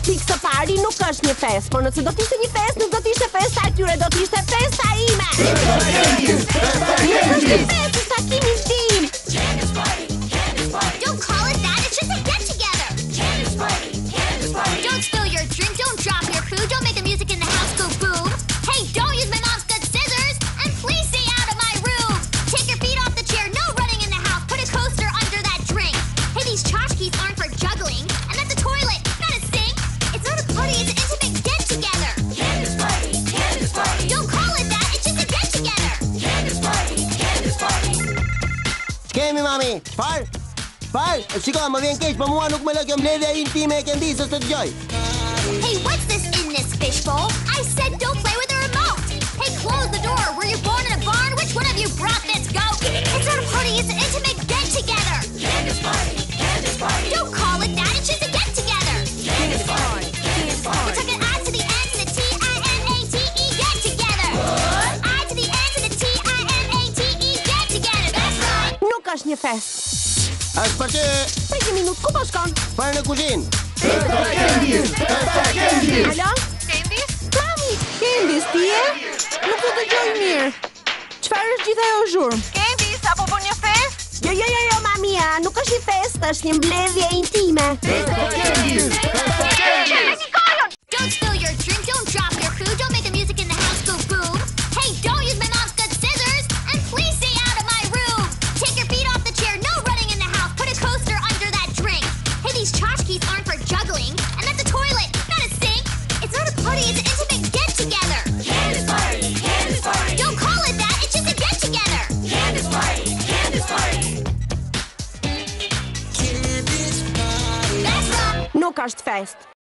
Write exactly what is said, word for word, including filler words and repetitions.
Pikë së pari nuk është një fest, por nëse do t'ishte një fest, nuk do t'ishte festa e tyre, do t'ishte festa ime. Festa Candace! Festa Candace! Nuk është një fest, është takimi tim. Candace party, Candace party. Don't call it that, it's just a get-together. Candace party, Candace party. Don't spill your drink, don't drop your food, don't make the music in the house go boom. Hey, don't use my mom's good scissors, and please stay out of my room. Take your feet off the chair, no running in the house, put a coaster under that drink. Hey, these tchotchkes aren't for juggling, and that's a toilet, not a sink. It's not a party, it's an intimate get-together. Candace party, Candace party. Don't call it that, it's just a get-together. Candace party, Candace party. Kemi, mami? Çfarë? Çfarë? Shiko, më vjen keq, po mua nuk më lë kjo mbledhja intime e Candace's të dëgjoj. Hey, what's this in this fishbowl? I said don't play with the remote. Hey, close the door. Were you born in a barn? Which one of you brought this goat? It's not a party, it's an intimate get-together. Candace party, Candace party. Don't call it that, it's just a get-together. Candace party, Candace party. We took an I to the N to the T I N A T E, get-together. What? I to the N to the T I N A T E, get-together. That's right. Nuk është një fest. Është për ty. Për një minutë, ku po shkon? Për në kuzhinë. Festa Candace! Festa Candace! Alo? Candace? Mami, Candace, ti je? Nuk të dëgjoj mirë. Çfarë është gjithë ajo zhurmë? Candace, apo bën një fest? Jo, jo, jo, jo, mamia, nuk është një fest, është një mbledhje intime. Festa Candace! Festa Candace! Don't spill your drink, don't drop your food, don't make the music in the house go boom. Hey, don't use my mom's good scissors, and please stay out of my room. Take your feet off the chair, no running in the house, put a coaster under that drink. Hey, these tchotchkes aren't for juggling, and that's a toilet, not a sink. It's not a party, it's an intimate get-together. Candace party, Candace party. Don't call it that, it's just a get-together. Candace party, Candace party. Candace party. That's right. Nuk është fest.